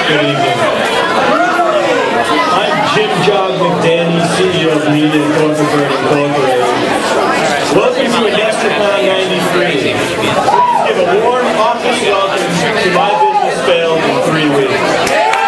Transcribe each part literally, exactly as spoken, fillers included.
Welcome to Egastricon ninety-three. Please give a warm office welcome to My Business Failed in Three Weeks.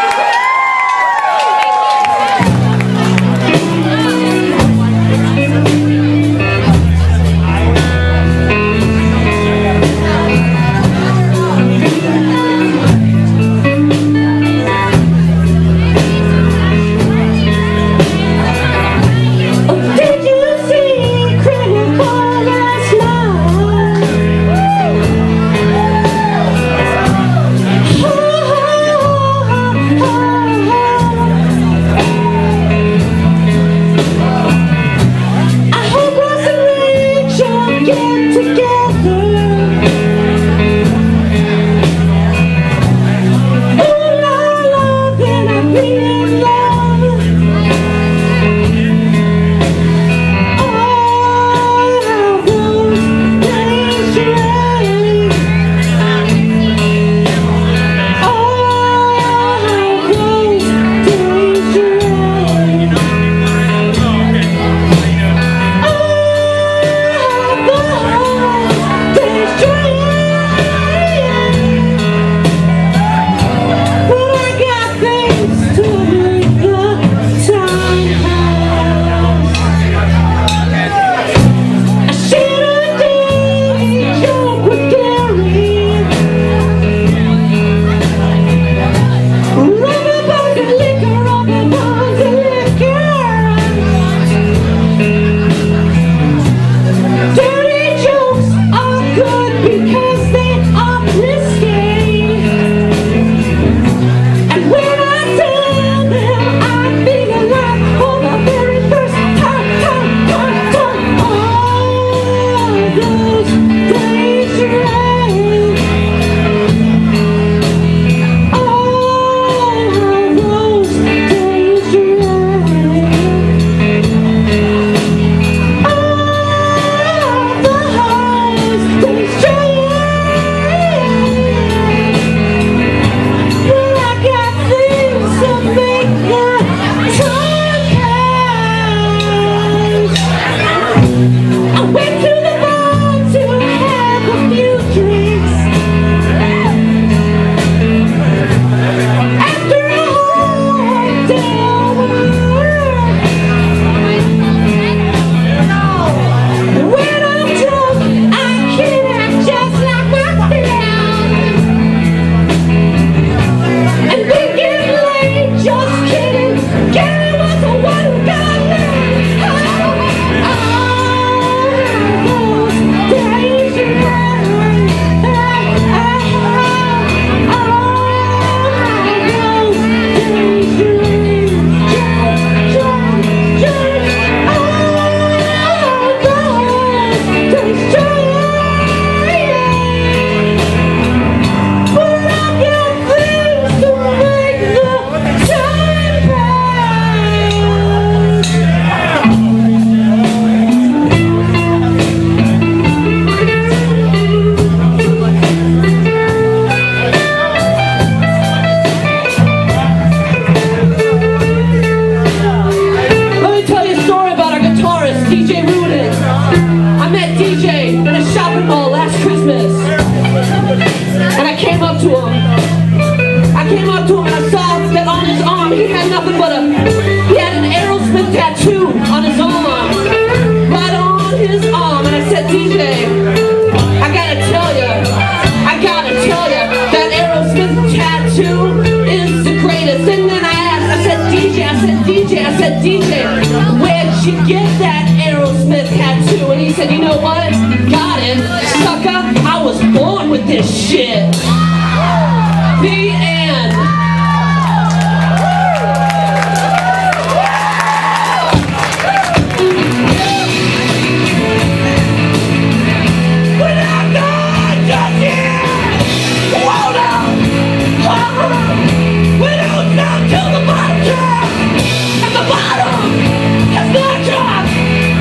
D J, where'd you get that Aerosmith tattoo? And he said, you know what? Got it, sucker. I was born with this shit. The end. We're not done just yet. Whoa now. We don't stop till the bottom drop. And the bottom has not dropped.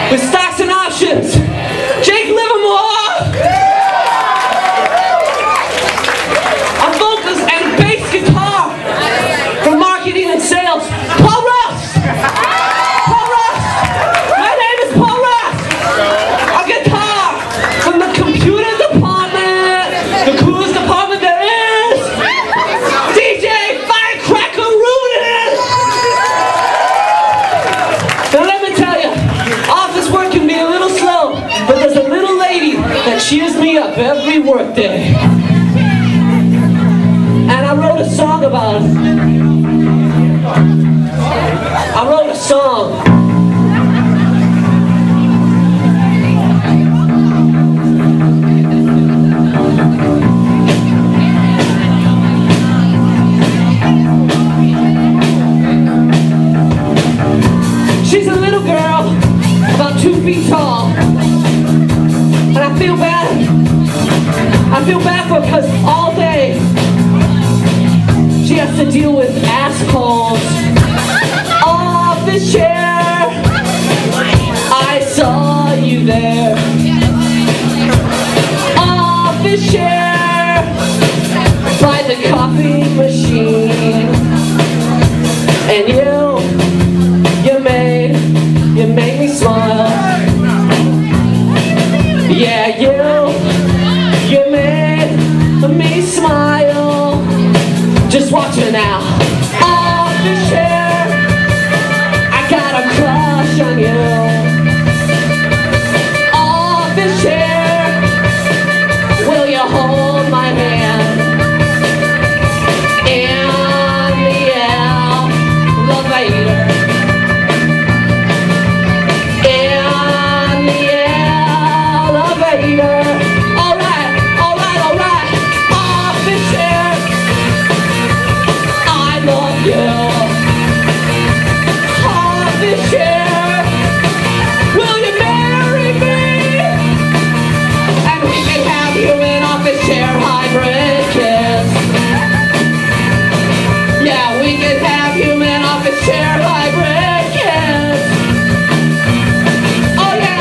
with stocks and options, Jake Livermore. On vocals and bass guitar, for marketing and sales, Paul Russ. Paul Russ. My name is Paul Russ. On guitar, from the computer department, the coolest department there is, D J Firecracker Rudin. Now let me tell you, office work can be a little slow, but there's a little lady that cheers me up every work day. And I wrote a song about it. I wrote a song. She's a little girl, about two feet tall. And I feel bad. I feel bad for her because all day she has to deal with assholes. Office chair, I saw you there. Office chair, by the coffee machine. And you, you made, you made me smile. Yeah, you, you made me smile. Just watch her now. Office chair, I got a crush on you. Office chair, will you hold my hand? In the elevator. In the elevator. Alright, alright, alright. Office chair, I love you. Office chair, will you marry me? And we can have you in office chair hybrid kiss. Yeah, we can have you in office chair hybrid kiss. Oh yeah.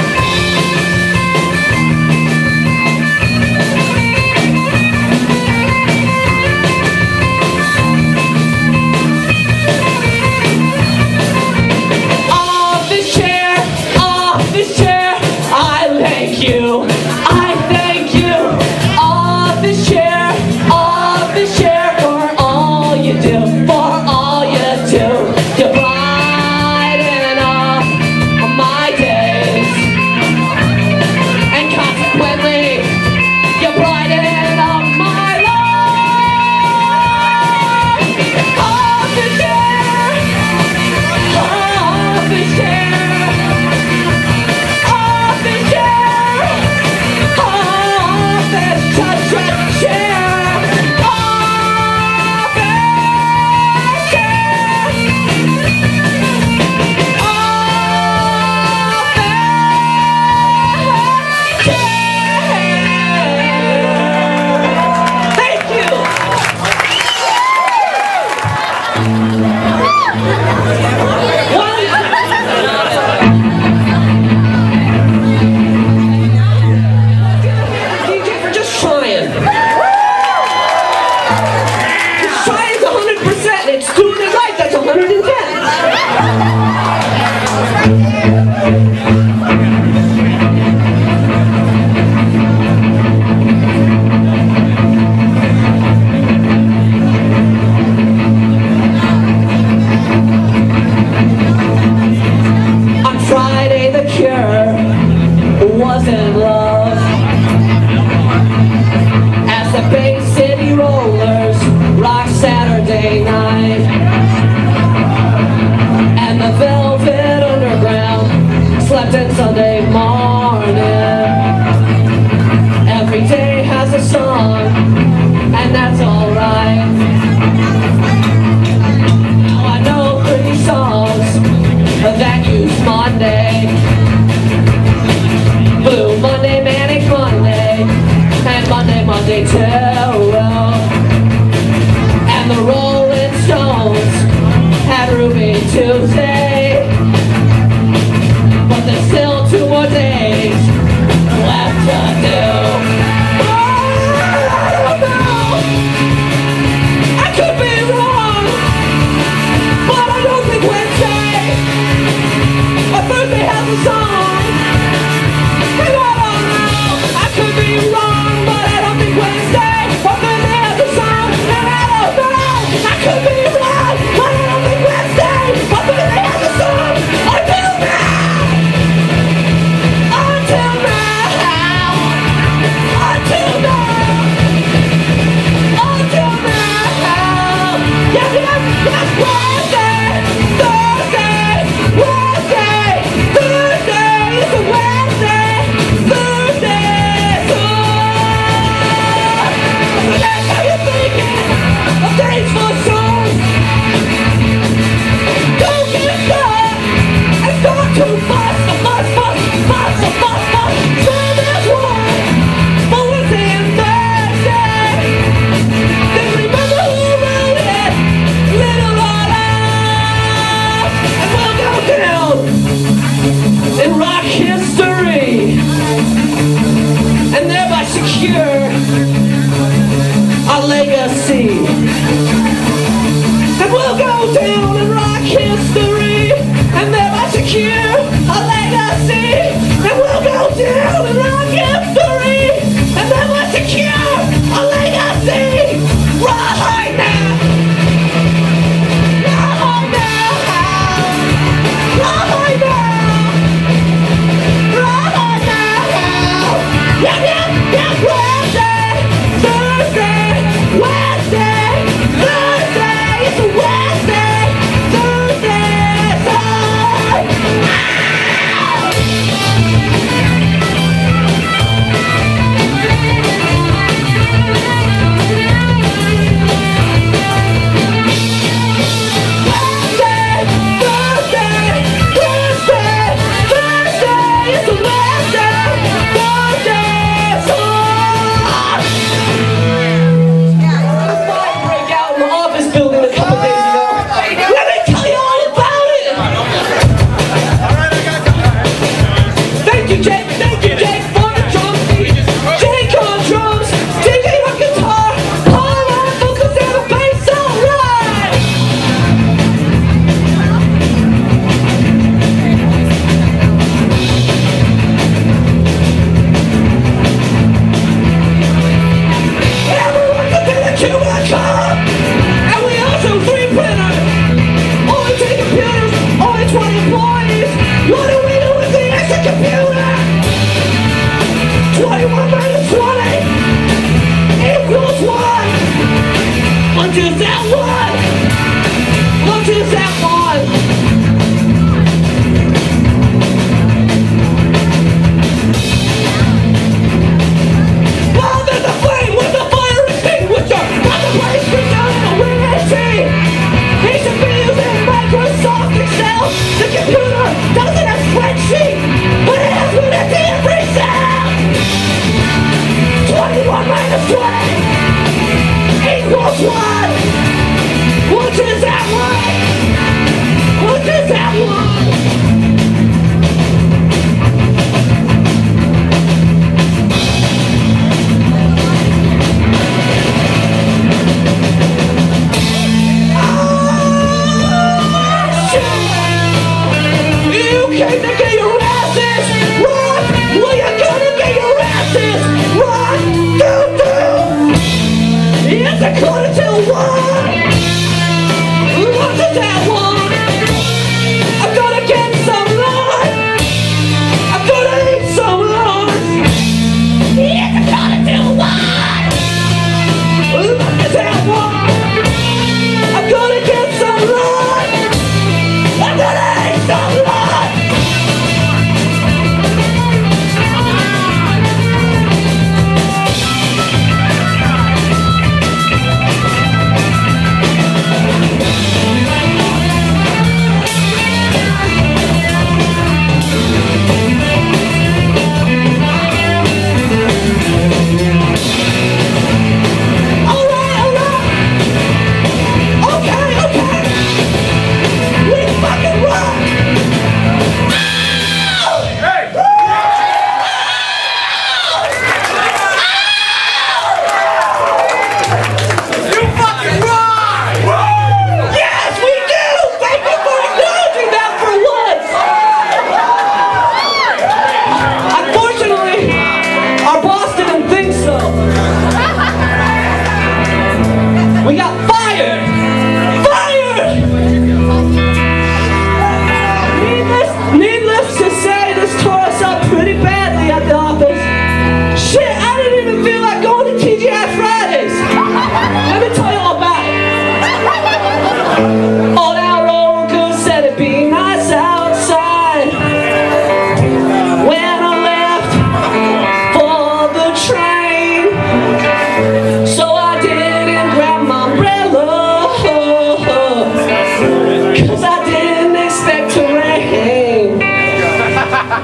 Office chair, office chair, I thank you, I thank you. Office chair, office chair, for all you do, for all you do. You brighten up my days, and consequently, you brighten up my life. Office chair, office chair, office chair, office chair, chair, office chair. Thank you. D J for just trying. Just trying is one hundred percent. It's doing it right. That's one hundred ten. On Friday, the Cure was in love. As the Bay City Rollers rock Saturday night, and the Velvet Underground slept in Sunday morning. Every day has a song, and that's alright. Now I know pretty songs that use Monday, Blue Monday, Manic Monday, and Monday, Monday Terror. And the Rolling Stones had Ruby Tuesday, but they're still too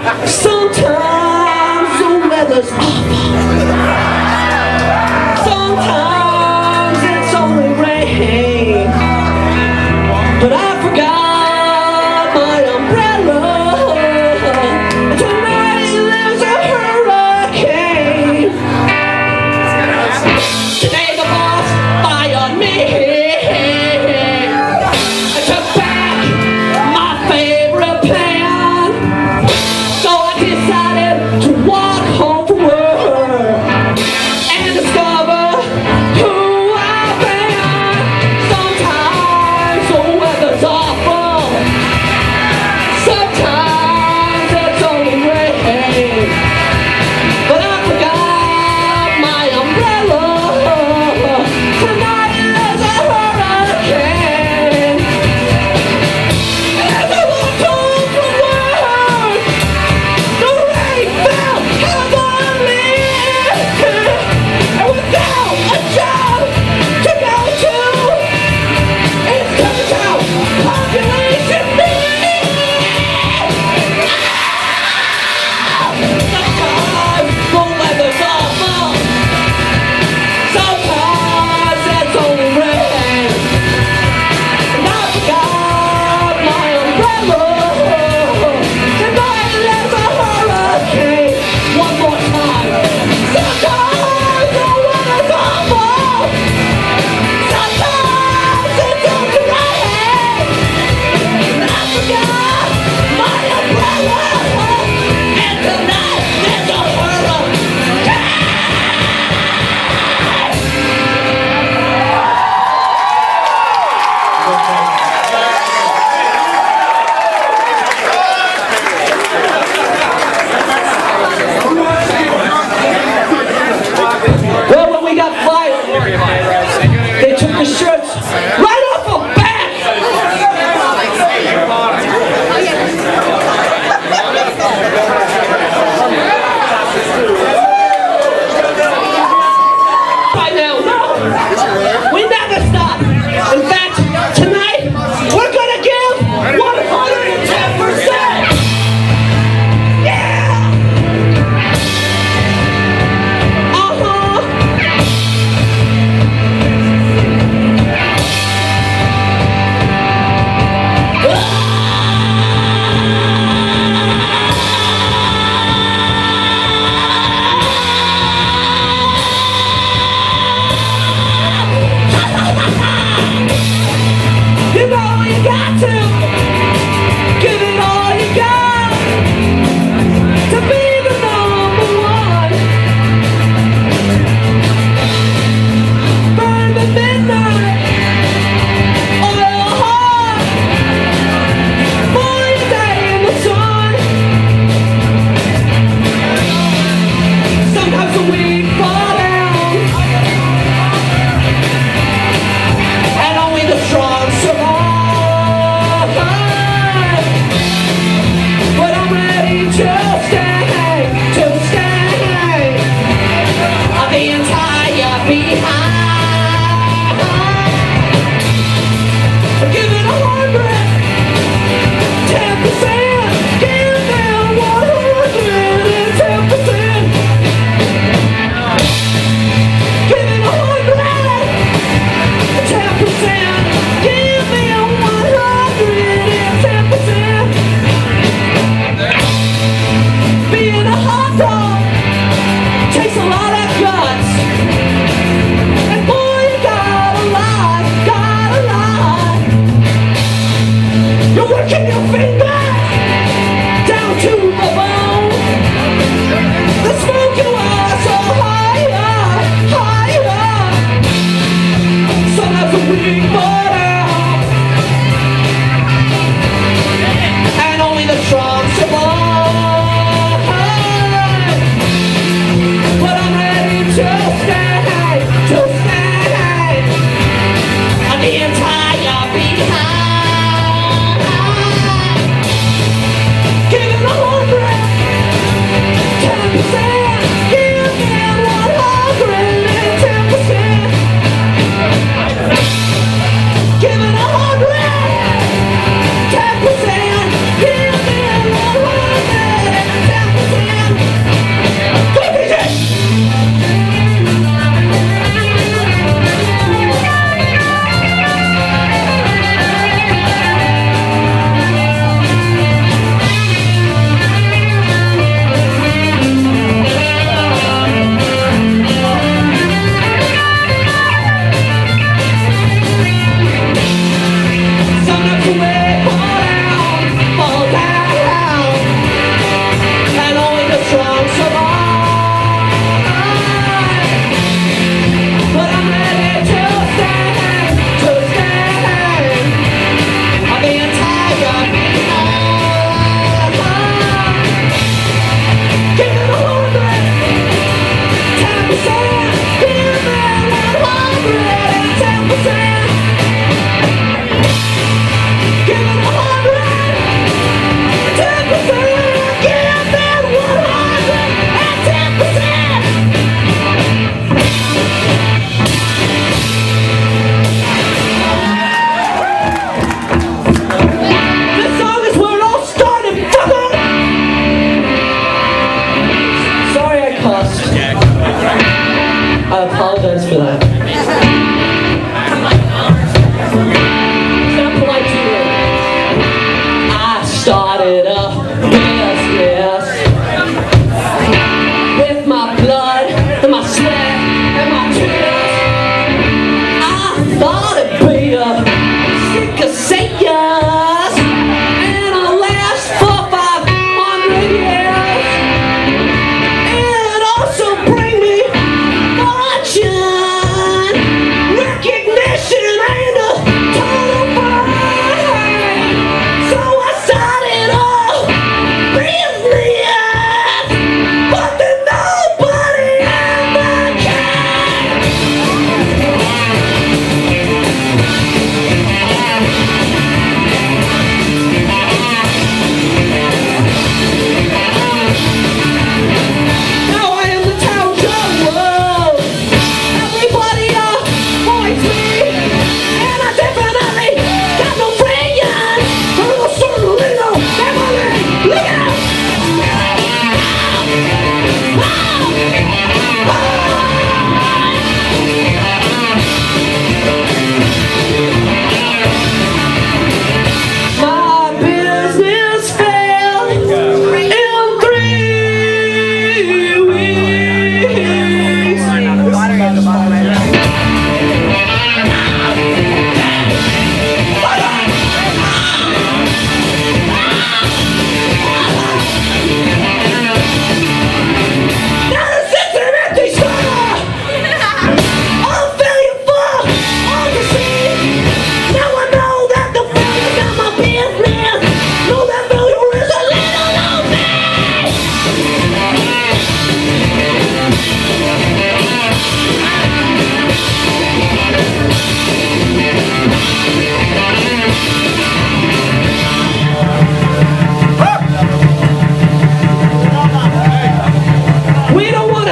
Sometimes the weather's awful. Sometimes it's only rain. But I forgot my umbrella. And tonight there's a hurricane. Today the boss fired me. I took back my favorite plan. So I decided to walk home from work and discover who I've been. Sometimes the weather's awful. Sometimes it's only rain. But I forgot my umbrella. Tonight there's a hurricane. As I walked home from work, the rain fell heavily.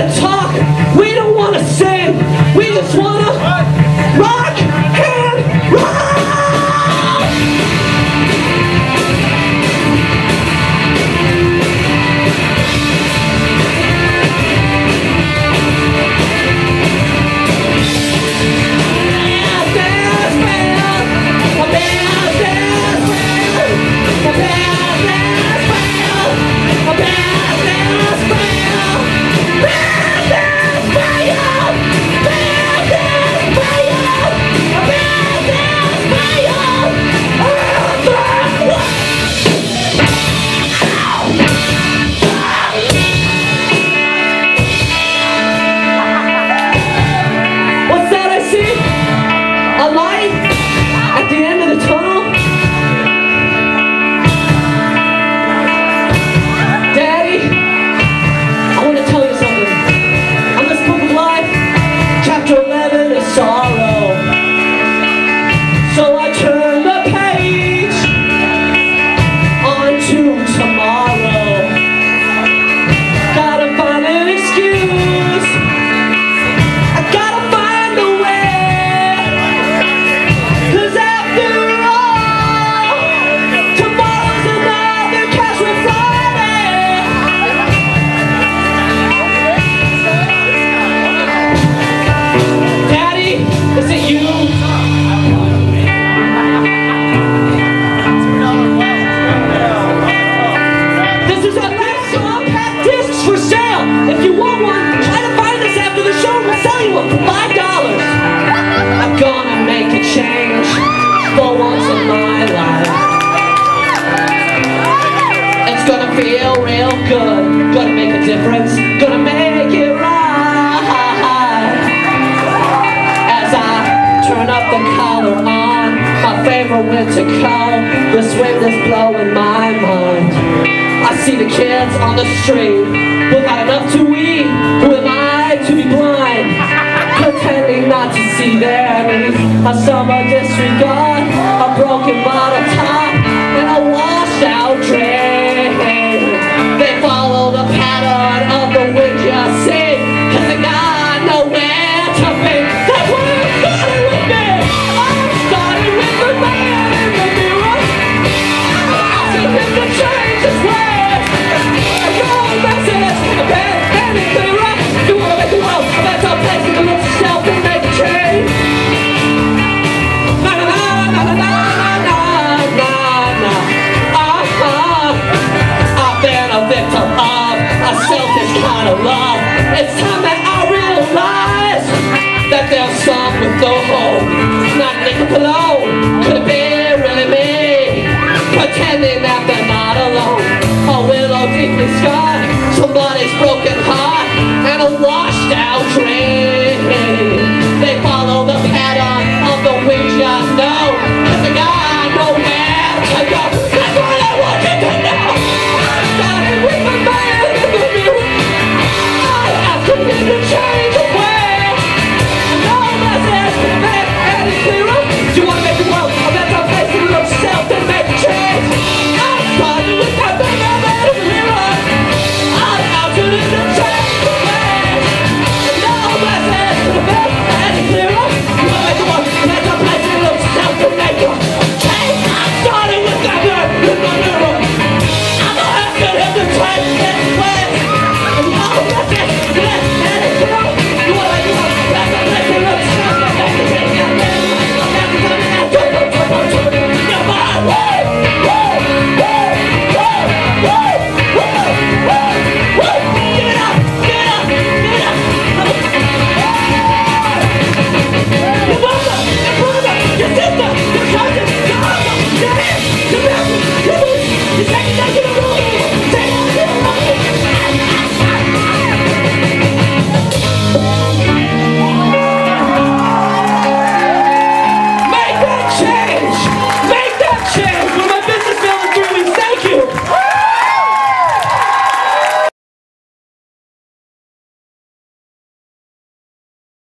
want to talk. We don't want to sing. We just want to rock and roll. Gonna make a difference, gonna make it right. As I turn up the collar on my favorite winter coat, the wind is blowing my mind. I see the kids on the street without enough to eat. Who am I to be blind, pretending not to see their needs? A summer disregard, a broken bottle top, and a washed out drain. They follow the pattern of the wind you see, cause they got nowhere to be. That's where it started with me. I started with the man in the mirror, asking him to change his ways. A wrong message, a bad and it's clearer. You wanna make the world a better place, you can look yourself and make a change. Na na na na na na na na na. Uh-huh. I've been a victim of a selfish kind of love. It's time that I realize that there's some with no hope. Not Nick alone. Could it be really me? Pretending that they're not alone. A willow deeply scarred, somebody's broken heart, and a washed out dream. They follow the pattern of the wind you know, cause they got nowhere to go.